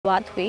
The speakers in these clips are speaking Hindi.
बात हुई।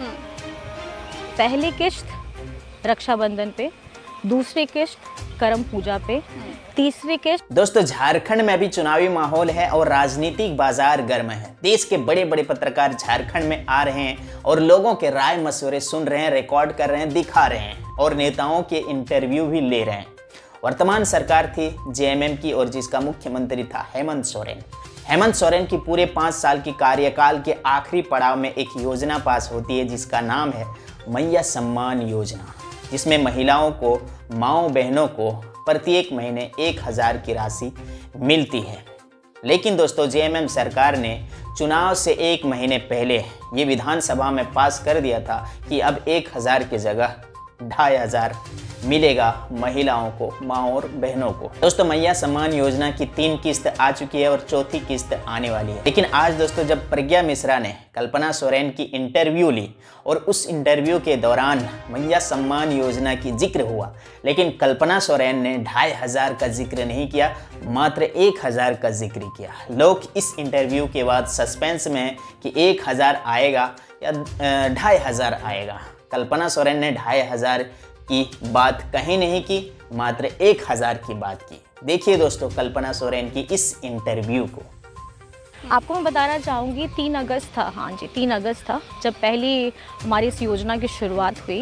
पहली किश्त रक्षाबंधन पे, दूसरी किश्त करम पूजा पे, तीसरी किश्त। दोस्तों, झारखंड में भी चुनावी माहौल है और राजनीतिक बाजार गर्म है। देश के बड़े बड़े पत्रकार झारखंड में आ रहे हैं और लोगों के राय मशवरे सुन रहे हैं, रिकॉर्ड कर रहे हैं, दिखा रहे हैं और नेताओं के इंटरव्यू भी ले रहे हैं। वर्तमान सरकार थी जेएमएम की और जिसका मुख्यमंत्री था हेमंत सोरेन। हेमंत सोरेन की पूरे 5 साल की कार्यकाल के आखिरी पड़ाव में एक योजना पास होती है जिसका नाम है मैया सम्मान योजना, जिसमें महिलाओं को, माँओं बहनों को प्रत्येक महीने 1000 की राशि मिलती है। लेकिन दोस्तों, जेएमएम सरकार ने चुनाव से 1 महीने पहले ये विधानसभा में पास कर दिया था कि अब 1000 की जगह 2500 मिलेगा महिलाओं को, माँ और बहनों को। दोस्तों, मैया सम्मान योजना की 3 किस्त आ चुकी है और चौथी किस्त आने वाली है। लेकिन आज दोस्तों, जब प्रज्ञा मिश्रा ने कल्पना सोरेन की इंटरव्यू ली और उस इंटरव्यू के दौरान मैया सम्मान योजना की जिक्र हुआ, लेकिन कल्पना सोरेन ने 2500 का जिक्र नहीं किया, मात्र 1000 का जिक्र किया। लोग इस इंटरव्यू के बाद सस्पेंस में हैं कि 1000 आएगा या 2500 आएगा। कल्पना सोरेन ने 2500 की बात कहीं नहीं की, मात्र 1000 की बात की। देखिए दोस्तों कल्पना सोरेन की इस इंटरव्यू को। आपको मैं बताना चाहूँगी 3 अगस्त था, हाँ जी 3 अगस्त था जब पहली हमारी इस योजना की शुरुआत हुई।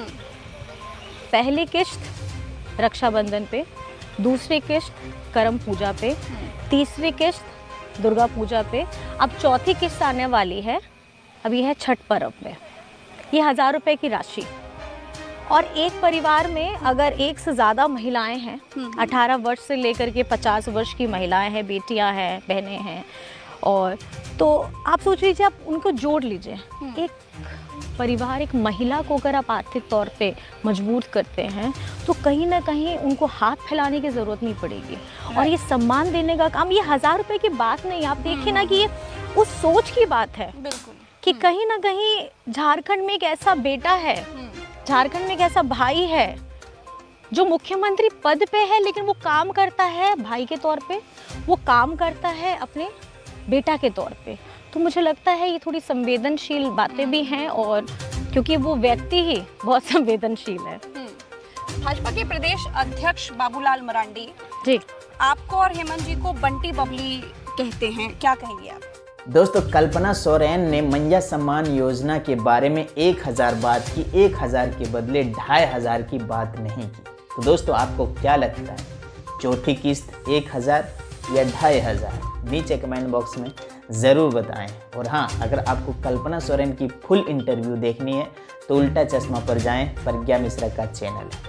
पहली किश्त रक्षाबंधन पे, दूसरी किश्त करम पूजा पे, तीसरी किश्त दुर्गा पूजा पे, अब चौथी किश्त आने वाली है। अभी है छठ पर्व पे। ये 1000 रुपये की राशि, और एक परिवार में अगर एक से ज़्यादा महिलाएं हैं, 18 वर्ष से लेकर के 50 वर्ष की महिलाएं हैं, बेटियां हैं, बहनें हैं, और तो आप सोच लीजिए, आप उनको जोड़ लीजिए। एक परिवार, एक महिला को अगर आप आर्थिक तौर पे मजबूर करते हैं तो कहीं ना कहीं उनको हाथ फैलाने की ज़रूरत नहीं पड़ेगी। और ये सम्मान देने का काम, ये 1000 रुपये की बात नहीं, आप देखिए ना कि ये उस सोच की बात है। बिल्कुल, कि कहीं ना कहीं झारखंड में एक ऐसा बेटा है, झारखंड में एक ऐसा भाई है जो मुख्यमंत्री पद पे है, लेकिन वो काम करता है भाई के तौर पे, वो काम करता है अपने बेटा के तौर पे। तो मुझे लगता है ये थोड़ी संवेदनशील बातें भी हैं, और क्योंकि वो व्यक्ति ही बहुत संवेदनशील है। भाजपा के प्रदेश अध्यक्ष बाबूलाल मरांडी जी आपको और हेमंत जी को बंटी बबली कहते हैं, क्या कहेंगे आप? दोस्तों, कल्पना सोरेन ने मैया सम्मान योजना के बारे में 1000 बात की, 1000 के बदले 2500 की बात नहीं की। तो दोस्तों, आपको क्या लगता है, चौथी किस्त 1000 या 2500? नीचे कमेंट बॉक्स में ज़रूर बताएं। और हाँ, अगर आपको कल्पना सोरेन की फुल इंटरव्यू देखनी है तो उल्टा चश्मा पर जाएं, प्रज्ञा मिश्रा का चैनल है।